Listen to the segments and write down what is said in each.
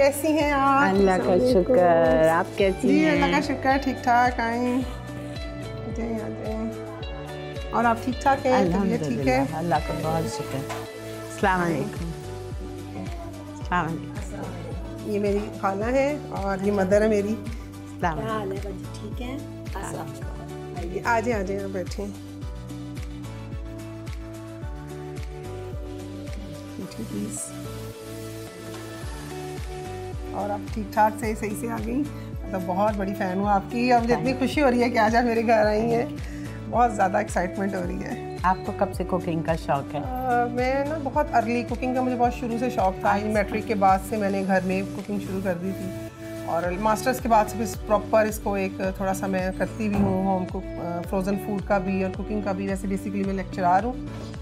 कैसी हैं आप? अल्लाह का शुक्र, आप कैसी जी हैं? अल्लाह का शुक्र, ठीक ठाक। आए और आप ठीक ठाक हैं? तबीयत ठीक है? अल्लाह का बहुत शुक्र। अस्सलाम वालेकुम। अस्सलाम वालेकुम। ये मेरी खाला है और ये मदर है मेरी। अस्सलाम क्या हाल है बच्ची, ठीक है? आजे आजे आप बैठे। प्लीज। और आप ठीक ठाक सही से आ गई? मतलब बहुत बड़ी फ़ैन हूँ आपकी और मुझे इतनी खुशी हो रही है कि आज आप मेरे घर आई हैं। बहुत ज़्यादा एक्साइटमेंट हो रही है। आपको कब से कुकिंग का शौक है? मैं ना बहुत अर्ली कुकिंग का मुझे बहुत शुरू से शौक था। मैट्रिक के बाद से मैंने घर में कुकिंग शुरू कर दी थी और मास्टर्स के बाद से भी प्रॉपर इसको एक थोड़ा सा मैं करती भी हूँ, होम कुक, फ्रोज़न फूड का भी और कुकिंग का भी। वैसे बेसिकली मैं लेक्चरार हूँ।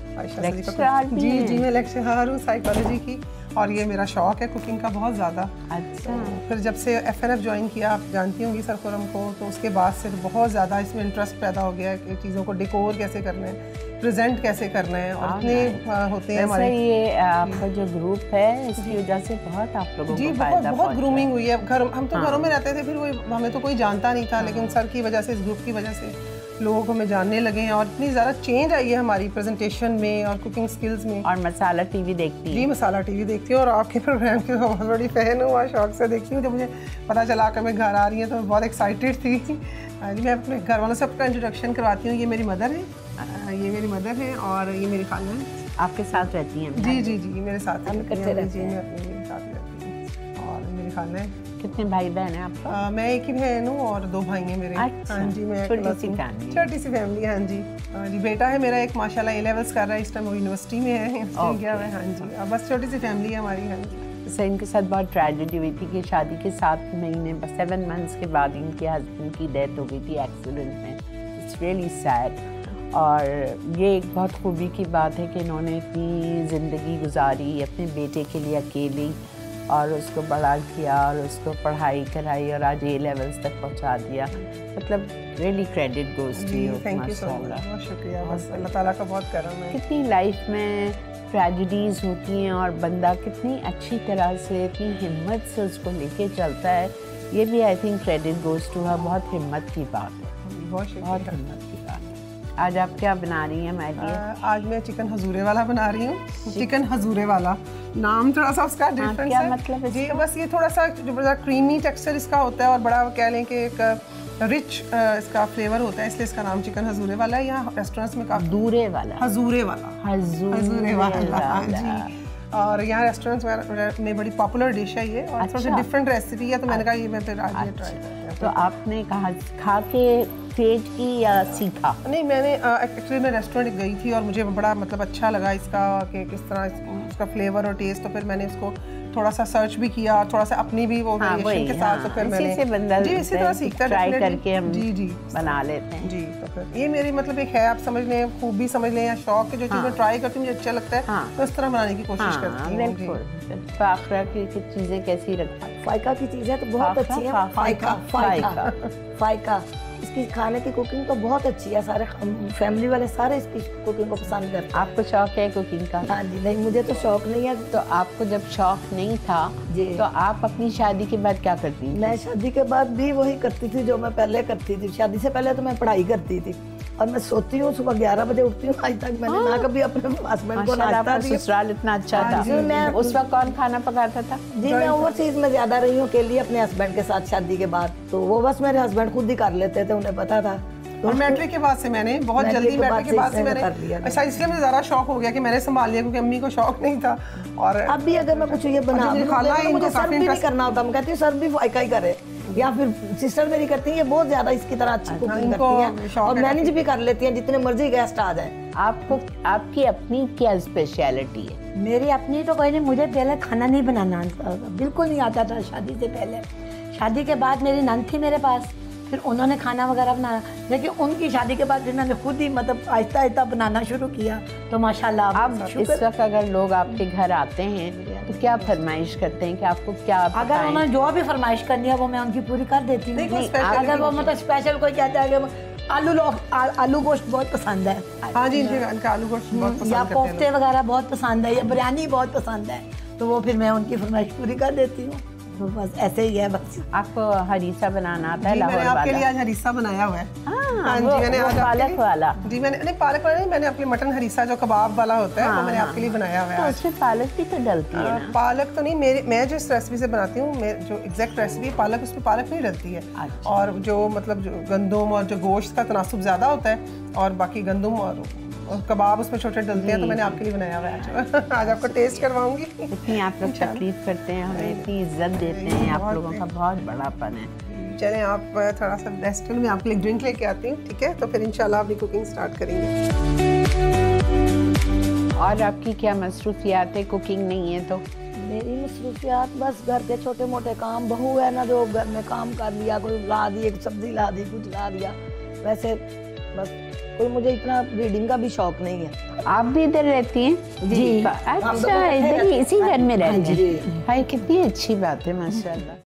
जी मैं लेक्चरार हूँ साइकोलॉजी की और ये मेरा शौक है कुकिंग का बहुत ज़्यादा। अच्छा। तो फिर जब से FNF ज्वाइन किया, आप जानती होंगी सरखुरम को, तो उसके बाद से बहुत ज़्यादा इसमें इंटरेस्ट पैदा हो गया कि चीज़ों को डेकोर कैसे करना है, प्रेजेंट कैसे करना है और इतने होते हैं हमारे। ये आपका जो ग्रुप है इसकी वजह से बहुत आप लोगों जी को फायदा बहुत ग्रूमिंग हुई है। हम तो घरों में रहते थे, फिर वो हमें तो कोई जानता नहीं था, लेकिन सर की वजह से, इस ग्रुप की वजह से लोग हमें जानने लगे हैं और इतनी ज़्यादा चेंज आई है हमारी प्रेजेंटेशन में और कुकिंग स्किल्स में। और मसाला टीवी देखती है? जी मसाला टीवी देखती हूँ और आपके प्रोग्राम की बहुत बड़ी फ़ैन हूँ और शौक से देखती हूँ। जब मुझे पता चला कि मैं घर आ रही हूँ तो मैं बहुत एक्साइटेड थी। मैं अपने घर वालों से आपका इंट्रोडक्शन करवाती हूँ। ये मेरी मदर है, ये मेरी मदर है और ये मेरी खाला है। आपके साथ रहती हैं? जी मेरे साथ रहती हैं और मेरी खाला है। कितने भाई बहन हैं आपको? मैं एक ही बहन हूँ और 2 भाई हैं मेरे। अच्छा। हाँ जी, मैं छोटी सी फैमिली। हाँ जी बेटा है मेरा एक, माशाल्लाह A levels कर रहा है इस टाइम, वो यूनिवर्सिटी में है। हाँ जी, बस छोटी सी फैमिली है हमारी। हाँ जी। तो इनके साथ बहुत ट्रेजेडी हुई थी कि शादी के 7 महीने 7 मंथ्स के बाद इनके हस्बैंड की डेथ हो गई थी एक्सीडेंट में। It's really sad. और ये एक बहुत खूबी की बात है कि इन्होंने इतनी ज़िंदगी गुजारी अपने बेटे के लिए अकेली और उसको बड़ा किया और उसको पढ़ाई कराई और आज A levels तक पहुंचा दिया। मतलब really credit goes to you. Thank you so much, बहुत शुक्रिया। बस अल्लाह ताला का बहुत करम है। कितनी लाइफ में ट्रेजेडीज़ होती हैं और बंदा कितनी अच्छी तरह से, इतनी हिम्मत से उसको लेके चलता है। ये भी I think credit goes to her. बहुत हिम्मत की बात है, बहुत हिम्मत की बात है। आज आप क्या बना रही हैं हमारे लिए? आज मैं चिकन हजूरे वाला बना रही हूँ। चिकन हजूरे वाला नाम थोड़ा सा उसका डिफरेंस क्या है। मतलब है जी बस ये थोड़ा सा जो बड़ा क्रीमी टेक्सचर इसका होता है और बड़ा कह लें कि एक रिच इसका फ्लेवर होता है, इसलिए इसका नाम चिकन हजूरे वाला है। यहाँ रेस्टोरेंट्स में काफ़ी हजूरे वाला हजूरे वाला। हाँ जी। और यहाँ रेस्टोरेंट्स में बड़ी पॉपुलर डिश है ये और थोड़ा सा डिफरेंट रेसिपी है, तो मैंने कहा ये मैं फिर आज ये ट्राई करते हैं। तो आपने कहा खा के फेज की या सीखा? नहीं, मैंने एक्चुअली मैं रेस्टोरेंट गई थी और मुझे बड़ा मतलब अच्छा लगा इसका कि किस तरह उसका फ्लेवर और टेस्ट, तो फिर मैंने इसको थोड़ा सा सर्च भी किया और थोड़ा सा अपनी भी वो वेरिएशन के साथ, तो फिर मैंने इसी तरह सीखता ट्राई करके हम जी बना लेते हैं। जी तो फिर ये मेरी मतलब एक है, आप समझ लें, खूबी समझ लें या शौक की जो चीज़ मैं ट्राई करती हूँ मुझे अच्छा लगता है, मैं उस तरह बनाने की कोशिश करती हूँ। बिल्कुल। फाखरा की चीज़ें कैसी रखा? फायका की चीज़ें तो बहुत अच्छी हैं। फायका इसकी खाने की कुकिंग तो बहुत अच्छी है। सारे फैमिली वाले सारे इसकी कुकिंग को पसंद करते हैं। आपको शौक है कुकिंग का? हाँ जी। नहीं, मुझे तो शौक नहीं है। तो आपको जब शौक नहीं था तो आप अपनी शादी के बाद क्या करती थी? मैं शादी के बाद भी वही करती थी जो मैं पहले करती थी। शादी से पहले तो मैं पढ़ाई करती थी और मैं सोती हूँ सुबह 11 बजे उठती हूँ। आज तक मैंने ना कभी अपने हस्बैंड को नाश्ता दिया। ससुराल इतना अच्छा था। मैं उस वक्त कौन खाना पकाता था? जी मैं ओवरसीज में ज्यादा रही हूँ अकेली अपने हस्बैंड के साथ शादी के बाद, तो वो बस मेरे हस्बैंड खुद ही कर लेते थे, उन्हें पता था। और मैट्रिक के बाद से मैंने बहुत जल्दी मैट्रिक के बाद से मैंने ऐसा, इसलिए मुझे ज़्यादा शौक हो गया कि मैंने संभाल लिया क्योंकि अम्मी को शौक नहीं था। और अब भी अगर मैं कुछ ये बना मुझे सर्व भी नहीं करना होता, मैं कहती हूँ सर्व भी फायका ही करे, या फिर सिस्टर मेरी करती है, ये बहुत ज्यादा इसकी तरह अच्छी कुकिंग करती हैं और मैनेज भी कर लेती हैं जितने मर्जी गेस्ट आ जाए। आपको आपकी अपनी क्या स्पेशलिटी है? मेरी अपनी तो कोई नहीं, मुझे पहले खाना नहीं बनाना बिल्कुल नहीं आता था शादी से पहले। शादी के बाद मेरी नंद थी मेरे पास, फिर उन्होंने खाना वगैरह बनाया, लेकिन उनकी शादी के बाद फिर मैंने खुद ही मतलब आहिस्ता आहिस्ता बनाना शुरू किया, तो माशाल्लाह। अब इस वक्त अगर लोग आपके घर आते हैं तो क्या फरमाइश करते हैं कि आपको क्या? अगर उन्होंने जो भी फरमाइश करनी है वो मैं उनकी पूरी कर देती हूँ। अगर वो मतलब स्पेशल कोई कहता है कि आलू गोश्त बहुत पसंद है, हाँ जी इनका आलू गोश्त बहुत पसंद है, या कोफ्ते वगैरह बहुत पसंद है, या बिरयानी बहुत पसंद है, तो वो फिर मैं उनकी फरमाइश पूरी कर देती हूँ। तो बस ऐसे ही है बस। आपको हरीसा बनाना आता है? जी, मैंने लाहौर आपके लिए वाला? आज हरीसा बनाया हुआ है। हाँ वो जी, मैंने आज आपके पालक लिए- वाला? जी मैंने नहीं, पालक वाला नहीं, मैंने अपने मटन हरीसा जो कबाब वाला होता है वो मैंने आपके लिए बनाया हुआ है तो आज। उसमें पालक भी तो डलती है ना? पालक तो नहीं, मैं जिस रेसिपी से बनाती हूँ, मैं जो एग्जैक्ट रेसिपी पालक, उसमें पालक नहीं डलती है। अच्छा। और जो मतलब जो गंदम और जो गोश्त का तनासुब ज़्यादा होता है और बाकी गंदम और कबाब उसमें छोटे डलते हैं, तो मैंने आपके लिए बनाया हुआ है आज। आज आपको टेस्ट करवाऊंगी। इतनी आप लोग तकलीफ करते हैं, हमें इतनी इज्जत देते हैं, आप लोगों का बहुत बड़ापन है। चलें आप थोड़ा सा रेस्ट करें, मैं आपके लिए ड्रिंक लेके आती हूँ, ठीक है? तो फिर इंशाल्लाह अपनी कुकिंग स्टार्ट करेंगे। और आपकी क्या मसरूफियात है? कुकिंग नहीं है तो? मेरी मसरूफियात बस घर के छोटे मोटे काम, बहू है ना जो घर में काम कर लिया, कोई ला दी, एक सब्जी ला दी, कुछ ला दिया, वैसे बस कोई मुझे इतना रीडिंग का भी शौक नहीं है। आप भी इधर रहती हैं? जी। अच्छा, इधर ही इसी घर में रहती हैं? भाई कितनी अच्छी बात है, माशाल्लाह।